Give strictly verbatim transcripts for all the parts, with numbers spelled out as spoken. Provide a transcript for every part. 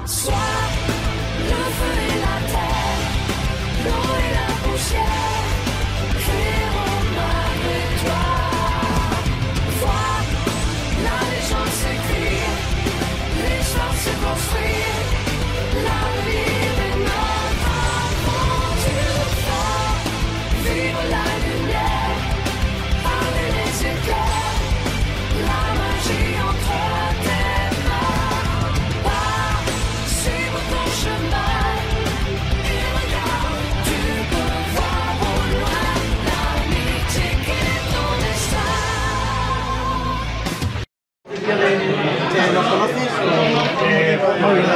Sois le feu et la terre, l'eau et la poussière, créeront malgré toi. Vois la légende s'écrire, l'histoire se construire, l'avenir est notre aventure forte. Vivre la lumière, parler les éclairs, la magie entre tes mains. Pas suivre ton chemin et regarde, tu peux voir au loin l'amitié qui est ton destin. ¿Los conoces? Eh, muy bien.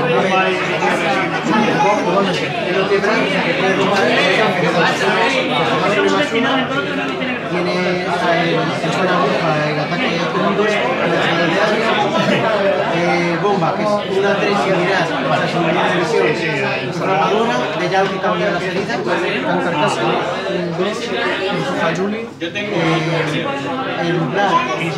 Tienes el suena bruja, el ataque de puntos, eh, bomba, que es una tres similar para su división, su armadura, de ya que cambia las heridas, tan carcasa, un dos, su Fayuli, el Black,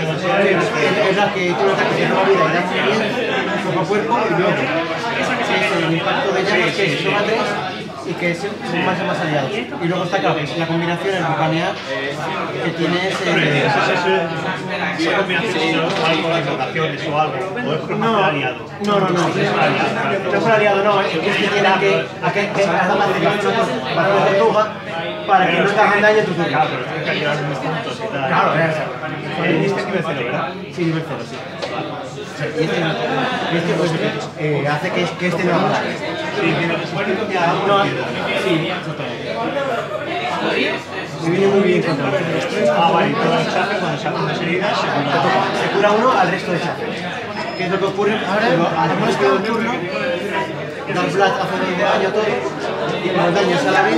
es la que tiene un ataque de nueva vida y da muy bien, cuerpo a cuerpo, y luego es el impacto de llamas, que es suma tres, y que son más y más aliados. Y luego está claro, que es la combinación, el bucanear, que tienes... Eh, ¿Esa combinación es algo de rotaciones o algo? ¿O es con no, aliado? no, no, no, no es un aliado, no, es que tiene que, a que, que las damas de las flotas para la tortuga, para que no te hagan daño a tu turno. Claro, pero tienes que ayudar unos puntos y tal. Claro, es Eh, ¿Este es nivel cero, verdad? sí, nivel cero, sí. Y este, y este pues, eh, hace que, que este no haga daño. Sí, tiene que ser. No, sí, exactamente. Me viene muy bien contra los tres. Ah, vale, y todo el chafe, cuando se hacen las heridas, se cura. Se cura uno al resto de chafes. ¿Qué es lo que ocurre? Ahora, al resto del turno, Dark Blood hace de daño a todo, y los daños a la vez,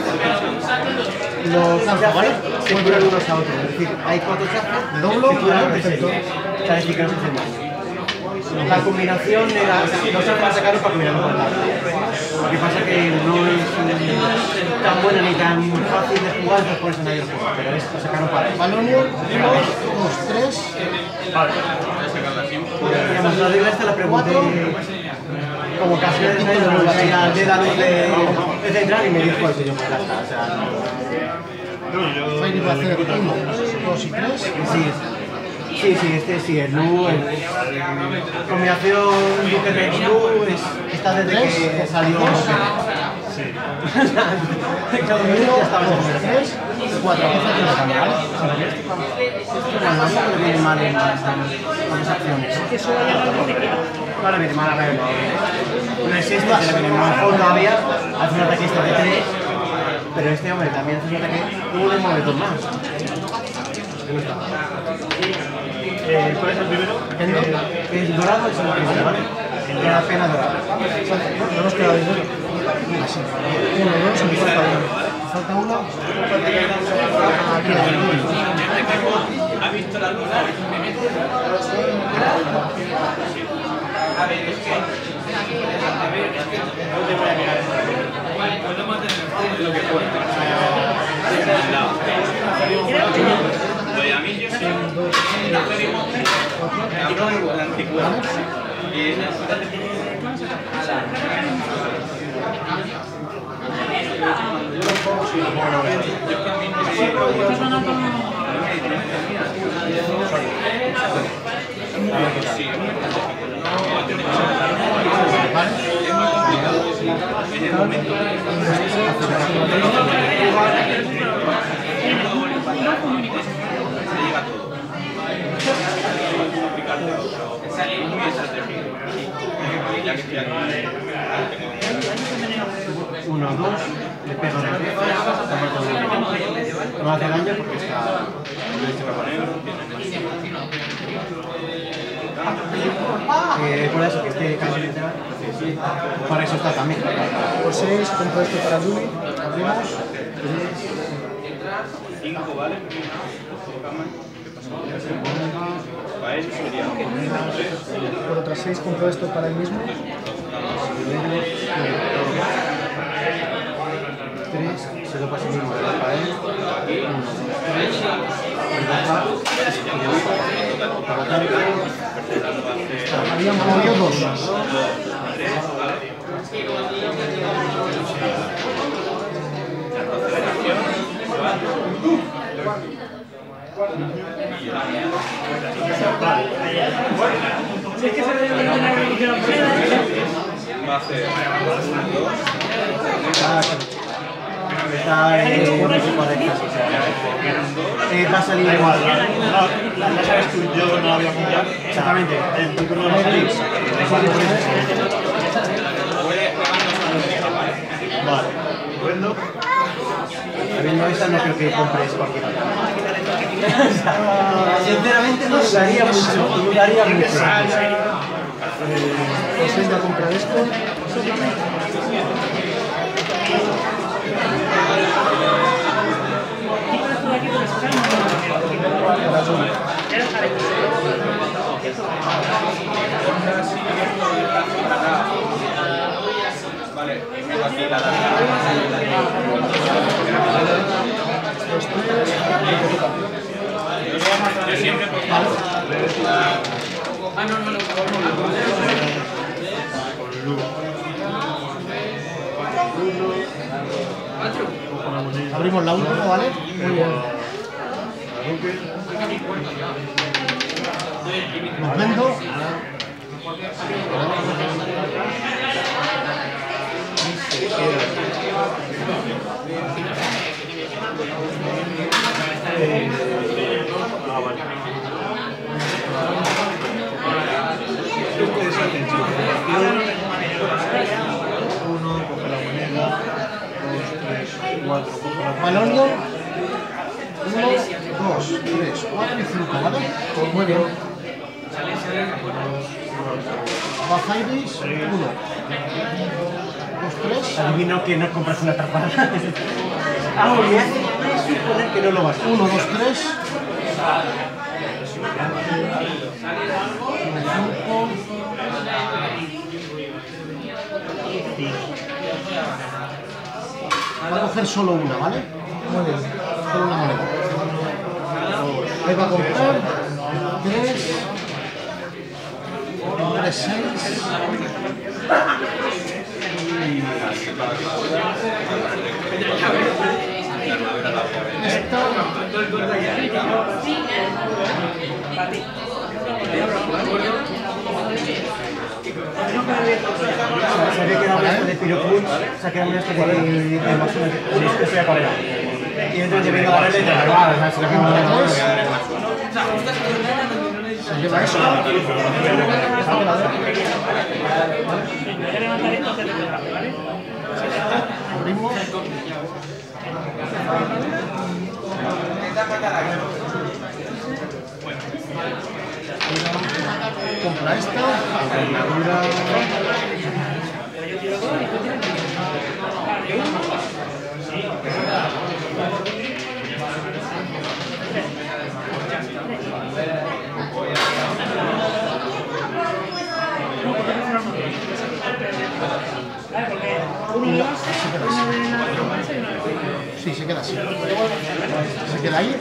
los chafes se curan unos a otros. Es decir, hay cuatro chafes, de doblo, se curan entre ellos. O sea, es decir, que no se hacen daño. La combinación era, los chafes la sacaron para combinarlo con Dark. Lo que pasa es que no es eh, tan buena ni tan fácil de jugar, entonces por eso nadie lo juega, pero es, lo sacaron para eso. Balonio, uno, dos, tres, Vale. Digamos, la regla esta la pregunté como ocasiones de no la veía de datos de, de central y me dijo eso, yo me la está, o sea, No, yo... Fairy va a hacer uno, dos y tres. sí, sí, sí, este sí, el Lu, el combinación Duque de Lu es, está desde que salió Sí. cada uno ya estaba en Dos, tres, cuatro. Esta tiene que cambiar, ¿vale? Bueno, a mí no me viene mal en las, en las acciones. Ahora viene mal a ver, no es este, que le viene mal todavía, hace un ataque este de tres, pero este hombre también hace un ataque uno de nueve dos más. Eh, ¿Cuál es el primero? El, el dorado es el primero, ¿vale? El de la pena dorada. No nos queda dinero. Así. Uno, dos, y falta uno. Falta uno. Aquí hay uno. ¿Ha visto la luna? A ver, es que... No te voy a mirar. Puedo mantener lo que pueda. Lo llamé yo en la ceremonia. La antigüedad. Y en la ciudad de... En el momento se llega todo. Muy estratégico. Ya que estoy aquí, Uno, dos, le pego de veces, no hace daño porque está... Eh, por eso que esté casi literal, para eso está también. Por seis, compro esto para Juli. Abrimos. cinco, ¿vale? Para él sería Por otras seis, compro esto para él mismo. Tres, se lo pasa mismo para él. Uno, tres, Habíamos movido dos. Va a ser Está en un equipo de clase. Eh, va a salir igual. No, ya sabes tú, yo no había apuntado. Exactamente. El título de los clics. Vale. Bueno. Habiendo esta, no creo que compres cualquiera. Sinceramente no dudaría mucho. Dudaría mucho. ¿Os vais a comprar esto? Vale, aquí la Los tres, Yo siempre por Ah, no, no, no. abrimos la última, ¿vale? Muy bien. Los vendo. Ah, vale. Este es atención. Uno, coge la moneda. Dos, tres, cuatro, coge la moneda. Palonio. Uno, dos, tres, cuatro y cinco, ¿vale? Pues muy bien. Bajairis, uno. Dos, tres. Adivino que no compras una atrapada. Ah, muy bien. Voy a suponer que no lo vas a hacer. Uno, dos, tres. Va a coger solo una, ¿vale? Muy bien. Solo una moneda. Ahí va a comprar. Tres. Tres, seis. Esta. Se había quedado una de Piropul, se ha quedado una especie de de basura. Esto ya cuál era. Y entonces yo vengo a darle de la verdad, o sea, se lo quedamos de todos. Se lleva eso. Abrimos. Compra esta. Armadura. Sí, se queda así. Se queda ahí.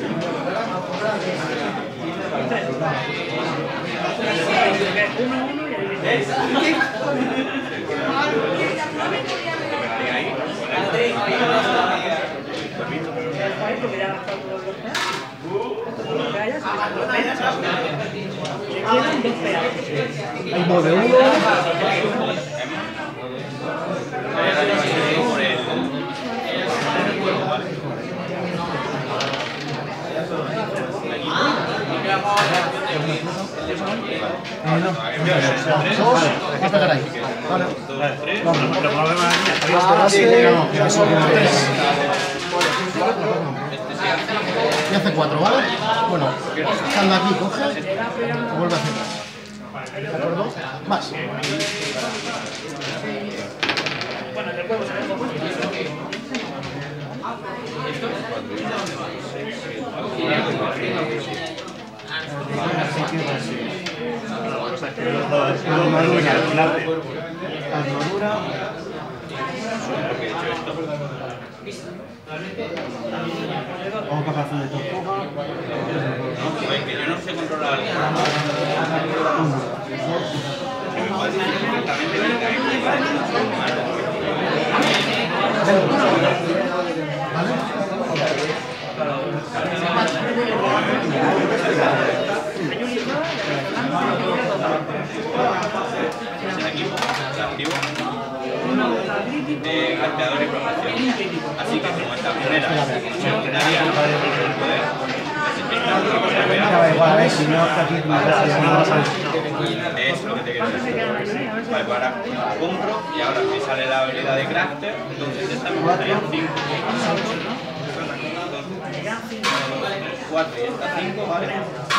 Ahí mueve uno. Dos. Va a pegar ahí. Vale. Vamos, pero problema Ah, sí, que son tres. Y hace cuatro, ¿vale? Bueno, estando aquí, coge y vuelve a hacer más. ¿De acuerdo? Más. Armadura. O caparazón de tortuga. Que yo no sé controlar. ¿Vale? de casteador y promoción. Así que como esta primera secundaria el poder igual, a ver, si no, aquí no vas a ver. es lo que te quiero decir. Vale, pues ahora compro y ahora me sale la habilidad de crafter, entonces esta me costaría cinco. cuatro y esta cinco, ¿vale?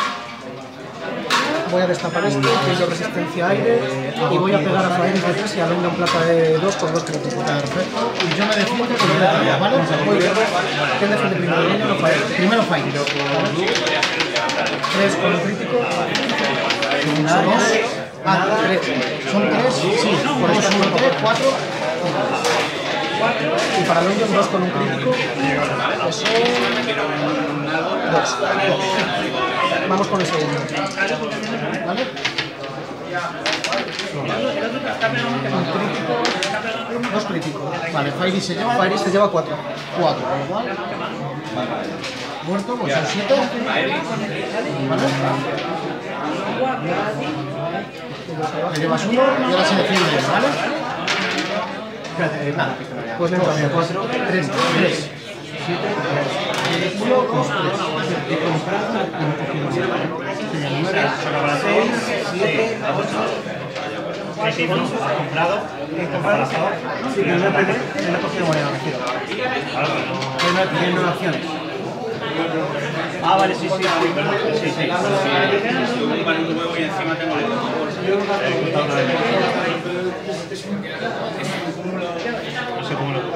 Voy a destapar esto, que es de resistencia a aire, y voy a pegar a Flair de tres y a Venga un plata de dos con dos críticos. Perfecto. Y yo me defiendo con el plata, ¿vale? Muy bien. ¿Quién defiende primero? ¿Venga o Flair? Primero Fire. tres con un crítico. Dos. Ah, tres. ¿Son tres? Sí. Por eso son tres, cuatro. Y para Longion dos con un crítico. Que son dos. Vamos con el segundo. ¿Vale? Un crítico. Dos críticos. Vale, Fairy se lleva Fairy se lleva cuatro. cuatro, igual. Muerto, pues son siete. ¿Vale? Te llevas uno y ahora se defiende, ¿vale? Espérate, nada. Pues venga, cuatro, tres, tres. Uno, dos, tres. He comprado, seis, siete, ocho. ¿Qué tipo has comprado? He comprado. Sí, que no he perdido, no he cogido moneda, me refiero. Tiene nueve acciones. Ah, vale, sí, sí, sí, sí, sí. Si un pan un huevo y encima tengo el No sé cómo lo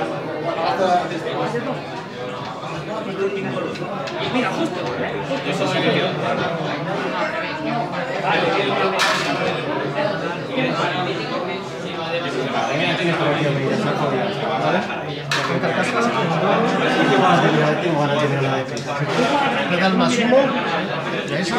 Mira, justo. Eso sí que quedó. Tengo ganas de ver la defensa. Me da el más uno. ¿De esa?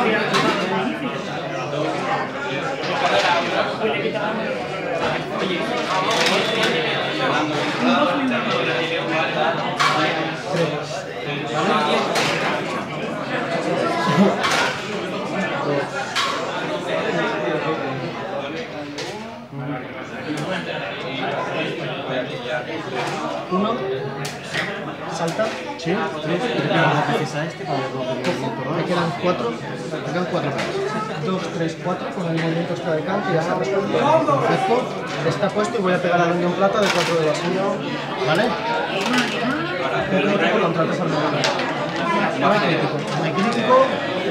Uno. Salta. Sí, tres. Precisa este para verlo. Me quedan cuatro. Me quedan cuatro cartas. Dos, tres, cuatro con el movimiento extra de campo y ya se ha resuelto. Perfecto. Está puesto y voy a pegar al Longion plata de cuatro de vacío. ¿Vale? Un crítico contra tres al medio. No hay crítico. No hay crítico.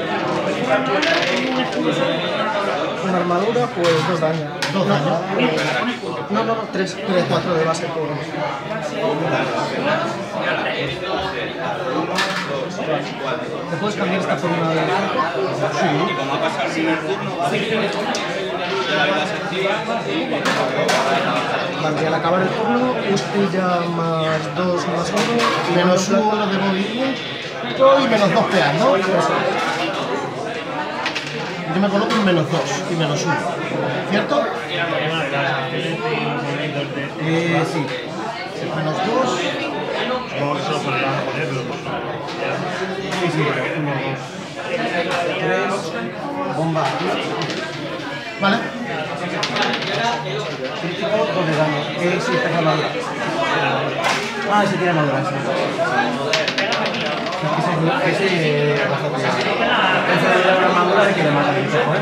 Una armadura, pues dos daños. Dos daños. No, no, no, tres, tres, cuatro de base por. ¿Te puedes cambiar esta por una de Sí. Y como ha pasado el primer turno, ¿vale? Ya la vida se activa y... Vale, y al acabar el turno, Ustilla más dos más uno. Menos uno de movimiento y menos dos peas, ¿no? Yo me coloco un menos dos y menos uno. ¿Cierto? Eh, sí. Menos dos. Supongo que solo podrán ponerlo. Sí, sí, uno, dos. Tres. Bomba. Vale. Crítico, dos de daño. Eh, sí, está armadura. Ah, ese tiene armadura, sí. Ese, ese, bastante bien. Ese le da una armadura de que le mata el choco, ¿eh?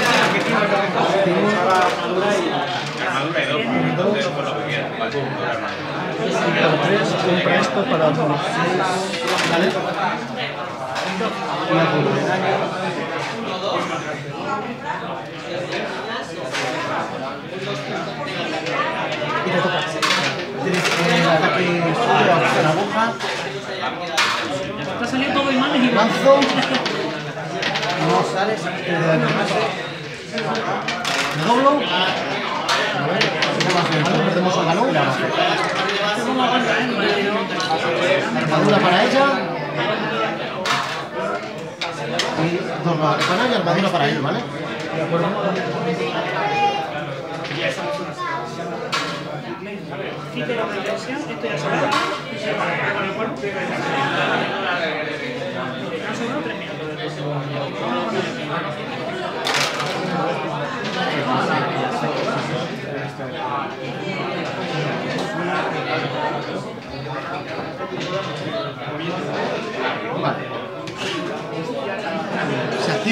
armadura y dos, entonces por lo que quieras, ¿vale? tres, compra esto para dos. ¿Vale? Una punta de daño. Y te toca. Tienes el ataque suyo a la aguja. Está saliendo todo imanes y Lanzo. No sales. Te da daño. Me doblo. Perdemos el balón. Armadura para ella. Y dos para ella y armadura para él, ¿vale? De acuerdo. quite la presión, esto ya se va. Con el cuerpo. Han sobrado tres minutos.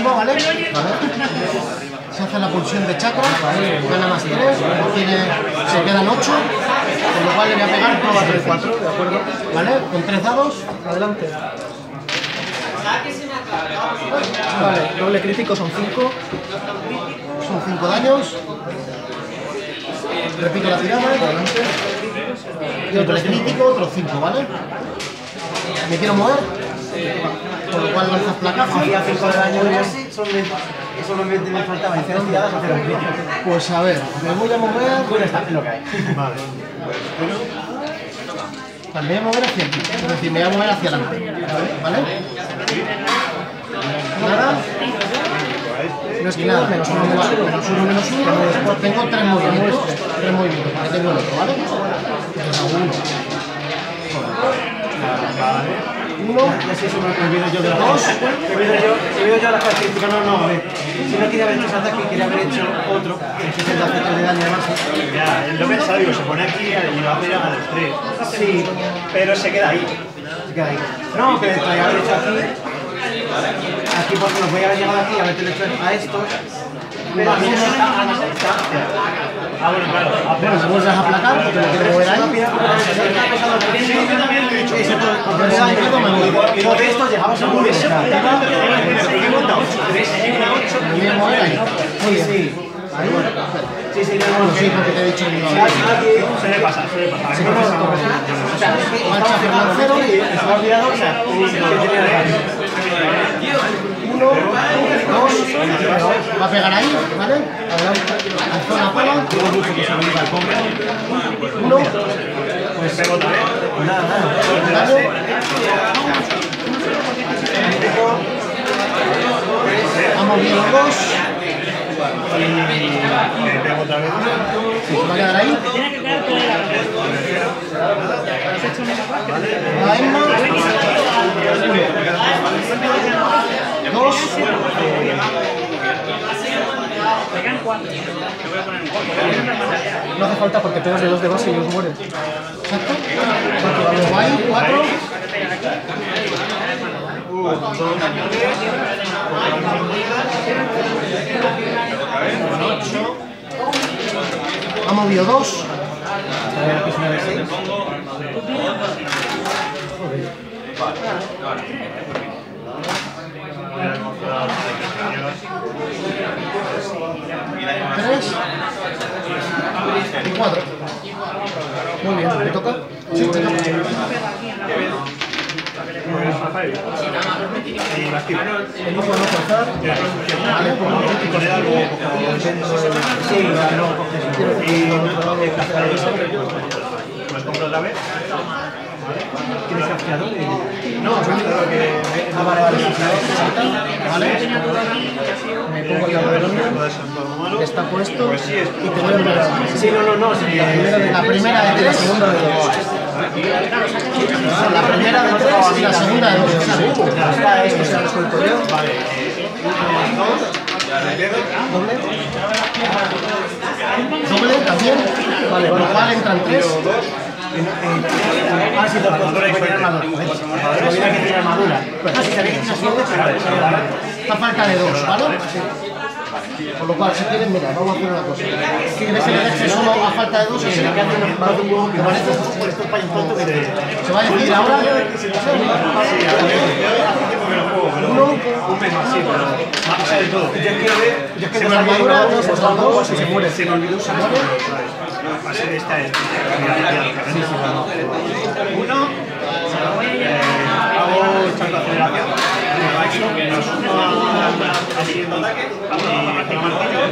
cinco, ¿vale? Vale. Se hace la pulsión de chakra, gana más tres, tiene, se quedan ocho, con lo cual le voy a pegar todo a tres cuatro, ¿de acuerdo? ¿Vale? Con tres dados, adelante. Vale, doble crítico son cinco, son cinco daños. Repito la tirada, adelante. Y otro crítico, otros cinco, ¿vale? Me quiero mover, con lo cual lanzas placaje. Hacía cinco de daño y así, solamente me faltaba en cero tiradas hacer un crítico. Pues a ver, me voy a mover. Bueno, está en lo que hay. Vale. Vale, me voy a mover hacia aquí, es decir, me voy a mover hacia adelante. ¿Vale? Nada. No es que nada, menos uno, menos uno, menos uno, menos uno. Tengo tres movimientos, tres movimientos, porque tengo el otro, ¿vale? Uno. Uno. Ya sé, eso me olvido yo de las dos. Me olvido yo, me olvido yo las características. No, no, a ver. Si no quería haber hecho ese ataque, quería haber hecho otro, que es el de hacer de daño además. Ya, él no pensaba, digo, se pone aquí y va a pegar a los tres. Sí, Pero se queda ahí. se queda ahí. No, pero podría haber hecho aquí. Aquí porque nos voy a haber llegado aquí, a ver hecho a estos. Pero aquí no está a más distancia. Ah, bueno, claro. Ah, Bueno, me vuelves a aplacar, porque me quiero mover ahí. Y no de estos llegamos a un Me voy a mover ahí. Muy bien. Sí, Ahí. sí, sí, Bueno, sí, porque te he dicho que no. Se le pasa, se le pasa. Sí, no, no, no. O sea, es que estaba firmando cero y se me ha olvidado, o sea, que tenía de daño. Uno, dos, va a pegar ahí, ¿vale? Adelante. Alzó la pala. Uno, Pues pego otra vez. Pues nada, nada. daño. Ha movido dos. Y pego otra vez. Sí, se va a quedar ahí. Tiene que quedar toda la ¿Has hecho una cosa? La Emma. Uno. Dos. Me quedan cuatro. No hace falta porque pegas de dos de base y ellos mueren. Exacto. Cuatro. Luego ahí, cuatro. Ocho. Ha movido dos. A ver, aquí es una de seis. Tres. Y cuatro. Muy bien, ¿te toca? Sí, te toca. Y las tiro. El hijo no forzar. Vale, pues no, Y con él algo. Sí, no, coges. Pues compro otra vez. ¿Tienes casqueador? No, que. Ah, vale, vale. ¿vale? Me pongo el lado del hombro. Que está puesto. Pues sí, es. Y te voy a mirar. Sí, no, no, no. Sí, La primera de la primera de tres, la segunda de dos. La primera de tres y la segunda de dos. está Esto esto. se ha resuelto yo. Vale. Doble. Doble también. Vale, con lo cual entran tres. Ah, sí, dos, dos, dos, tiene armadura. No viene que tiene armadura. Ah, sí, sabía que tiene siete, pero... Esta falta de dos, ¿vale? Por lo cual, si quieren, mira, vamos a hacer una cosa. ¿Quieres que le dejes solo a falta de dos? Se le queda haciendo más de un huevo que parece por estos payos tontos que te... Se va a decidir ahora. Uno. Un mes más, sí, pero. Más allá de todo. Yo quiero ver... Yo es que Sin no sabía armadura, que no no se se salva salvó. dos y se muere. Se me olvidó usar. ¿Vale? Va a ser esta. Uno. Eh, hago charla de aceleración. Nos uno al siguiente ataque. Y pego martillo.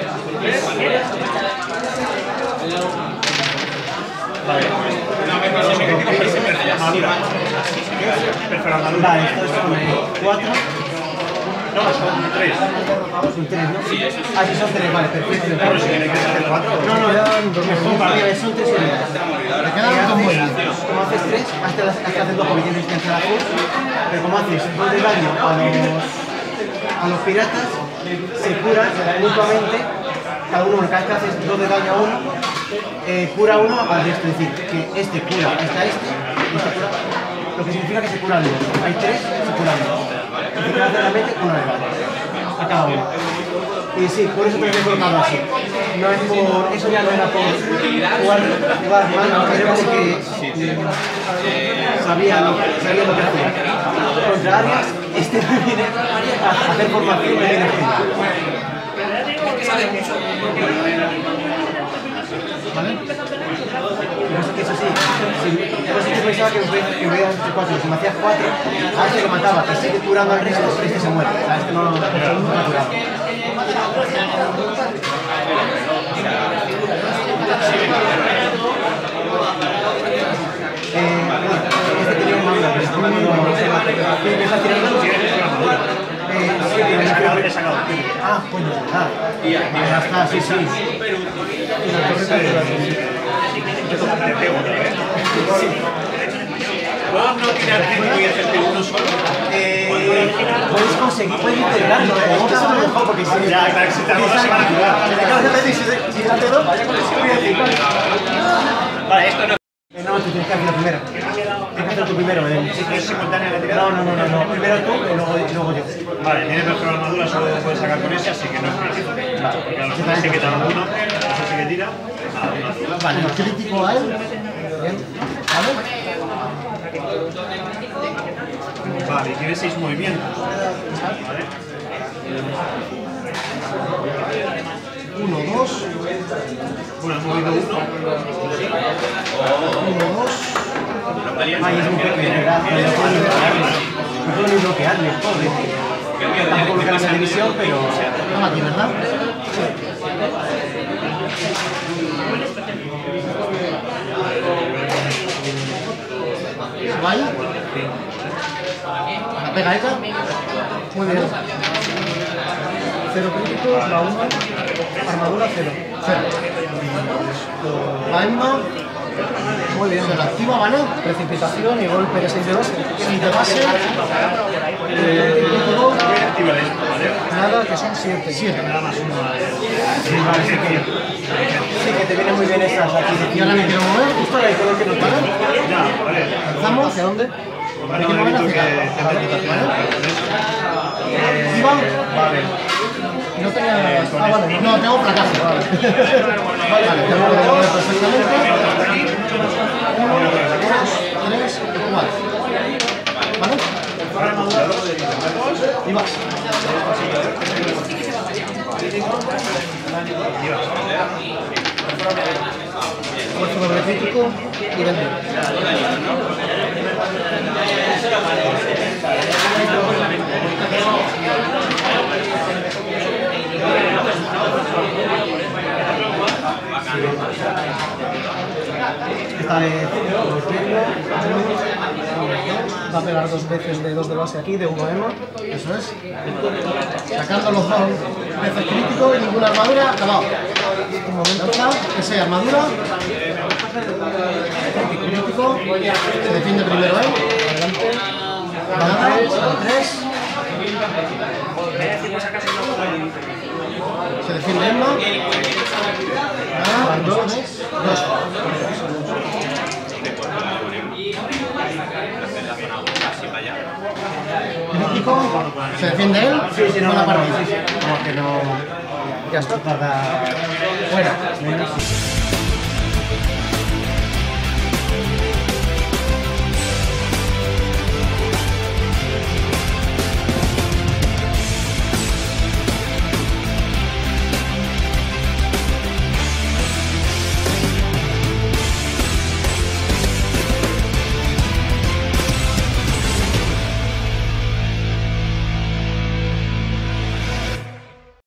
Vale. Armadura. Perfecto, armadura. Vale, estos son eh, cuatro. No, son tres. Son tres, ¿no? Ah, sí, son tres, vale, perfecto. Pero si queréis hacer cuatro. No, no, mejor para mí, son tres y medio. Me quedan dos movimientos. Como haces tres, hasta las hasta haces dos porque tienes que hacer la cruz. Pero como haces dos de daño a los, a los piratas, se curan mutuamente. Cada uno, cada vez que haces dos de daño a uno, eh, cura uno al resto. Es decir, que este cura hasta este, y este cura. Lo que significa que se curan dos. Hay tres, se curan dos. Y se queda realmente uno de daño. a cada uno. Y sí, por eso te lo he colocado así. No es por, eso ya no era por jugar, jugar mal, era porque sabía lo, sabía lo que hacía. Contra Arias, este me viene a hacer formación y me viene genial. ¿Vale? Pero es que eso sí, sí, yo sí que pensaba que que hubiera entre cuatro, si me hacías cuatro, a este lo mataba, que sigue curando al resto, este se muere, a este no lo ha curado. Eh, este tenía un manga, pero este manga no sé más. ¿Qué estás tirando? Eh, sí, pero es que he sacado. Ah, coño, ah, ya está, sí, sí. Y la torreta Te pego otra vez. ¿Puedo no tirar cinco y hacerte uno solo? Eh, puedes conseguir, puedes integrarlo, ¿eh? Eso es lo mejor, porque si... Ya, claro, si te hago dos se van a curar. Si te hace dos, vaya con el siguiente. Vale, esto no. Eh, no, tú tienes que hacer lo primero. Tienes que hacer tú primero, Belén. ¿No es simultánea la tirada? No, no, no, no, no. Primero tú y luego, y luego yo. Vale, tienes mejor armadura, solo puedes sacar con ese, así que no es crítico. Vale, porque a los demás sí que te dan uno, eso sí que tira. Nada, uno azul. Vale, el crítico a él. Bien. ¿Vale? Vale, y tiene seis movimientos. Vale. Uno, dos. Bueno, he movido uno. Uno, dos. Ay, es muy pequeño, ¿verdad? No puedo ni bloquearle. No puedo ni bloquearle, pobre. Tampoco bloquear en la división, pero... Estaba aquí, ¿verdad? ¿Se va ahí? ¿La pega esta? Muy bien. Cero críticos, la uno. Armadura cero. Cero. La Emma. Muy bien. Se la activa, ¿vale? Precipitación y golpe de seis de base. seis de base. Eh, crítico. Nada, que son siete. siete. Nada más uno. Sí, vale, sí que... Sí, que te vienen muy bien esas aquí. Y ahora me quiero mover. Justo el color que nos vale. Ya, vale. ¿Lanzamos? ¿Hacia dónde? Hay que mover hacia acá. Iba. Vale. No tenía... Ah, vale. No, tengo placaje. Vale. Vale, te lo voy a mover perfectamente. Uno, dos, tres, cuatro. ¿Vale? Y vas. Fuerza doble crítico y vende. Esta de... Va a pegar dos veces de dos de base aquí, de uno ema. Eso es. Sacando los dos veces crítico y ninguna armadura, acabado. Un momento, que sea armadura. Crítico. Se defiende primero él. Adelante. Nada, al tres. Se defiende Emma. Nada, al dos. Dos. Crítico, se defiende él, Sí, sí, no, la no, no, partida. sí, sí. No, que no... Ya está. Fuera.